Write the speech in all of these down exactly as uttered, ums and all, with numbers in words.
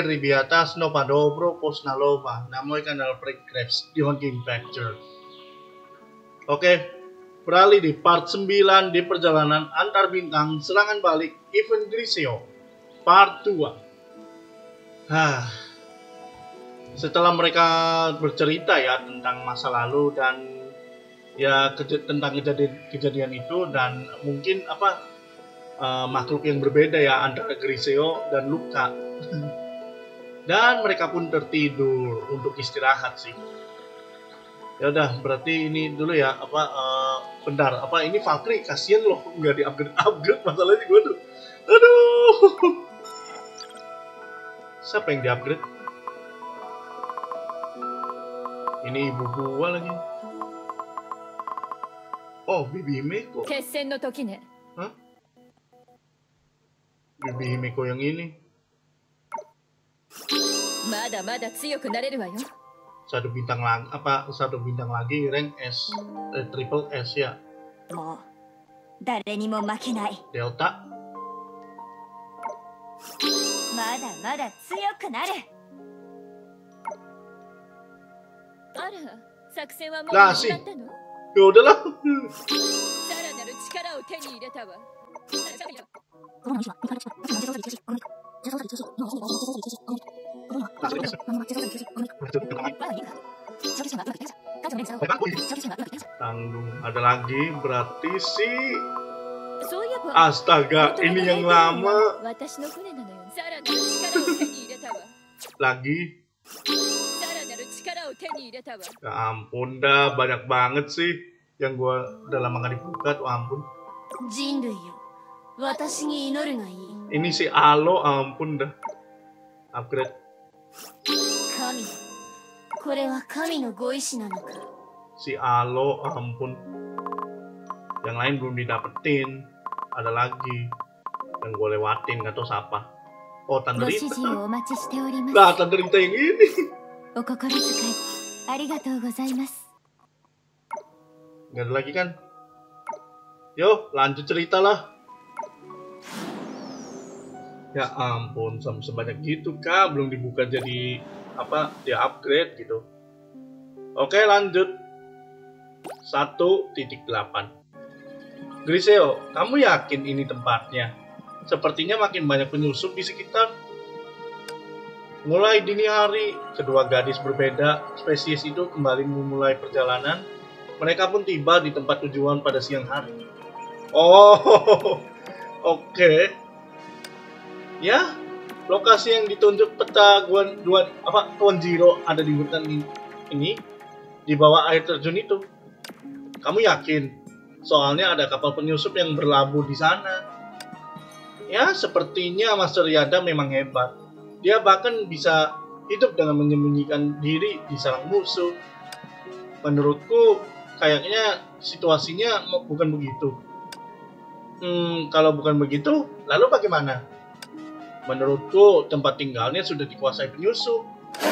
ribiata snopa dobro posnalova namoy kanal prekreps di Honking Factor. Oke, beralih di part sembilan di perjalanan antar bintang serangan balik event Griseo part dua. Hah, setelah mereka bercerita ya tentang masa lalu dan ya ke- tentang kejadian, kejadian itu dan mungkin apa uh, makhluk yang berbeda ya antara Griseo dan Luka. Dan mereka pun tertidur untuk istirahat sih. Ya udah, berarti ini dulu ya apa uh, bentar, apa ini Valkyrie kasihan loh nggak di upgrade upgrade masalahnya gue tuh. Aduh. Siapa yang di upgrade? Ini ibu gua lagi. Oh, Bibi Himeko. Hah? Bibi Himeko yang ini. Satu bintang lagi, apa satu bintang lagi rank S, eh, triple S ya. Delta. Lah sih, ya udahlah. Tanggung, ada lagi berarti si astaga, ini yang lama lagi. Ya ampun dah, banyak banget sih yang gua udah lama gak dibuka tuh, ampun. Ini si Alo, ampun dah. Upgrade. Si Alo, ampun. Yang lain belum didapetin. Ada lagi yang gue lewatin, gak tau siapa. Oh, Tanderita. Lah, Tanderita yang ini. Gak ada lagi kan? Yo, lanjut cerita lah. Ya ampun, sampai sebanyak gitu kah? Belum dibuka jadi apa? Dia upgrade gitu. Oke, lanjut. satu titik delapan. Griseo, kamu yakin ini tempatnya? Sepertinya makin banyak penyusup di sekitar. Mulai dini hari, kedua gadis berbeda spesies itu kembali memulai perjalanan. Mereka pun tiba di tempat tujuan pada siang hari. Oh, oke. Okay. Ya, lokasi yang ditunjuk peta Guan, Guan apa Tuan Jiro ada di hutan ini di bawah air terjun itu. Kamu yakin? Soalnya ada kapal penyusup yang berlabuh di sana. Ya, sepertinya Master Yada memang hebat. Dia bahkan bisa hidup dengan menyembunyikan diri di sarang musuh. Menurutku, kayaknya situasinya bukan begitu. Hmm, kalau bukan begitu, lalu bagaimana? Menurutku, tempat tinggalnya sudah dikuasai penyusup.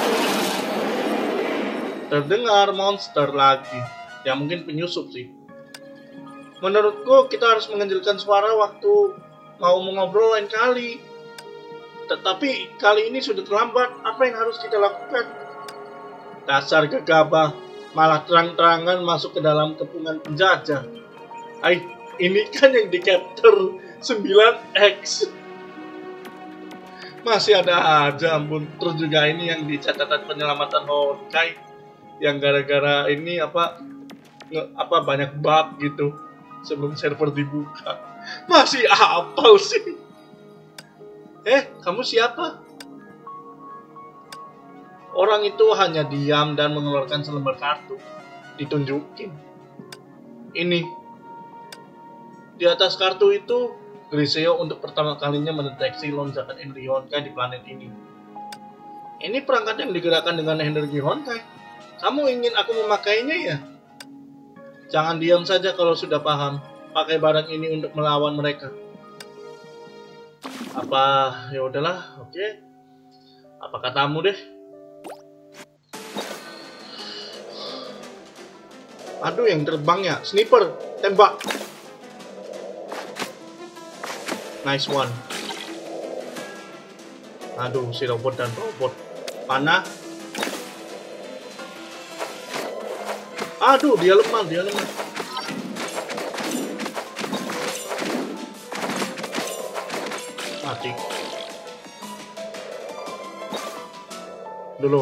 Terdengar monster lagi. Ya mungkin penyusup sih. Menurutku, kita harus mengecilkan suara waktu mau mengobrol lain kali. Tetapi kali ini sudah terlambat. Apa yang harus kita lakukan? Dasar gegabah, malah terang-terangan masuk ke dalam kepungan penjajah. Ay, ini kan yang di chapter sembilan X. Masih ada aja, ampun. Terus juga ini yang di catatan penyelamatan Honkai, yang gara-gara ini apa nge, apa banyak bug gitu sebelum server dibuka. Masih apal sih. Eh, kamu siapa? Orang itu hanya diam dan mengeluarkan selembar kartu. Ditunjukin. Ini. Di atas kartu itu, Griseo untuk pertama kalinya mendeteksi lonjakan energi Honkai di planet ini. Ini perangkat yang digerakkan dengan energi Honkai. Kamu ingin aku memakainya ya? Jangan diam saja kalau sudah paham. Pakai barang ini untuk melawan mereka. Apa ya udahlah, oke. Okay. Apa katamu deh? Aduh, yang terbang ya, sniper, tembak. Nice one. Aduh, si robot dan robot. Panah. Aduh, dia lemah, dia lemah. Mati. Dulu.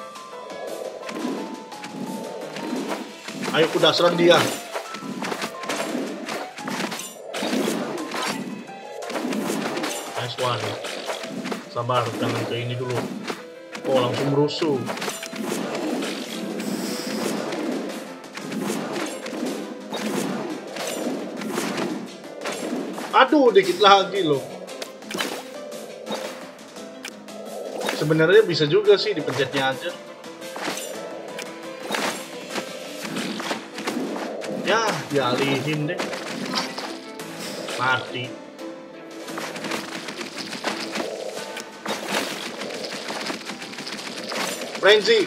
Ayo kuda serang dia. Nice one. Sabar, jangan ke ini dulu. Oh, langsung merusuh. Aduh, dikit lagi loh. Sebenarnya bisa juga sih dipencetnya aja. Ya, dialihin deh. Mati. Frenzy.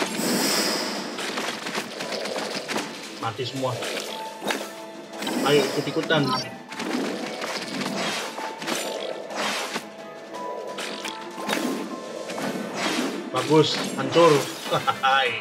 Mati semua. Ayo ikut-ikutan. Bagus, hancur. Hai.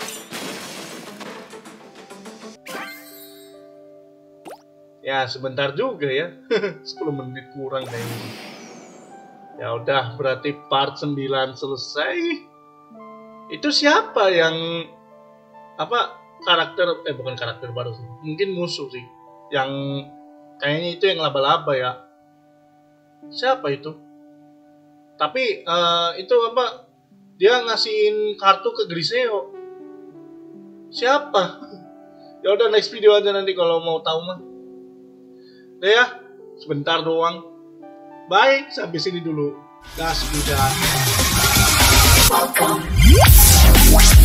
Ya, sebentar juga ya. sepuluh menit kurang kayaknya. Ya udah, berarti part sembilan selesai. Itu siapa yang apa karakter eh bukan karakter baru sih. Mungkin musuh sih. Yang kayaknya itu yang laba-laba ya. Siapa itu? Tapi uh, itu apa? Dia ngasihin kartu ke Griseo. Siapa? Ya udah next video aja nanti kalau mau tahu mah. Udah ya, sebentar doang. Bye, sampai sini dulu. Gas udah. Welcome.